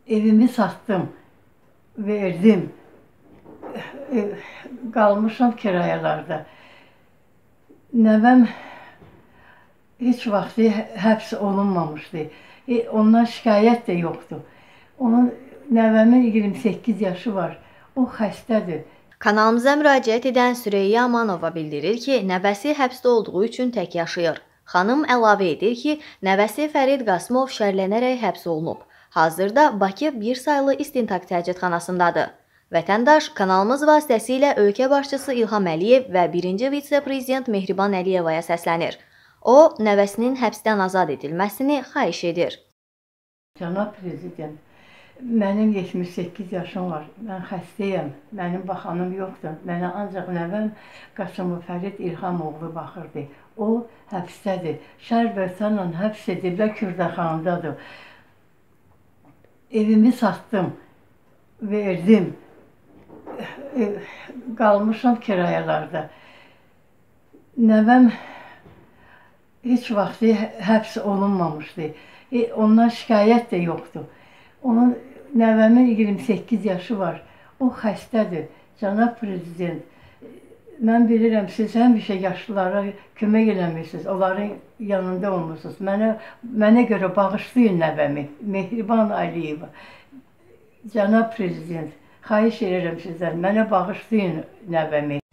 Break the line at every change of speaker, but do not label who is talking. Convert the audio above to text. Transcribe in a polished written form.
Evimi satdım, verdim. Qalmışam kirayalarda. Nəvəm heç vaxt həbs olunmamışdı. Ondan şikayət də yoxdur. Nəvəmin 28 yaşı var. O xəstədir.
Kanalımıza müraciət edən Süreyya Amanova bildirir ki, nəvəsi həbsdə olduğu üçün tək yaşayır. Xanım əlavə edir ki, nəvəsi Fərid Qasımov şərlənərək həbs olunub. Hazırda Bakı bir sayılı istintaq təcridxanasındadır. Vətəndaş kanalımız vasitəsilə ölkə başçısı İlham Əliyev və 1-ci vitse-prezident Mehriban Əliyevaya səslənir. O, nəvəsinin həbsdən azad edilməsini xahiş edir.
Cənab prezident, mənim 78 yaşım var, mən xəstəyəm, mənim baxanım yoxdur. Mənə ancaq nəvəm Qasımov Fərid İlhamoğlu baxırdı. O, həbsdədir. Şər böhtanla həbs ediblər, Kürdəxanadadır. Evimi satdım, verdim. Qalmışam kirayalarda. Nəvəm heç vaxt həbs olunmamışdı. Ondan şikayət də yoxdur. Nəvəmin 28 yaşı var. O xəstədir. Cənab prezident, mən bilirəm, siz həmişə yaşlılara kömək eləmirsiniz, onların yanında olmursunuz. Mənə görə bağışlayın nəvəmi, Mehriban Əliyeva. Cənab prezident, xahiş edirəm sizdən, mənə bağışlayın nəvəmi.